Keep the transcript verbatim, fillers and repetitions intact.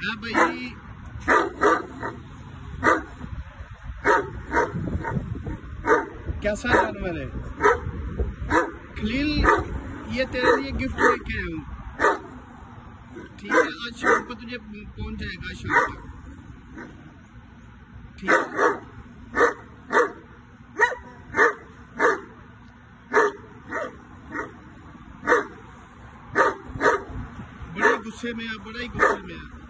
हाँ भाई, कैसा जानवर है खलील, ये तेरे लिए गिफ्ट लेके आया हूँ। ठीक है, आज शाम को तुझे पहुंच जाएगा शाम तक। ठीक है, बड़े गुस्से में है, बड़ा ही गुस्से में है।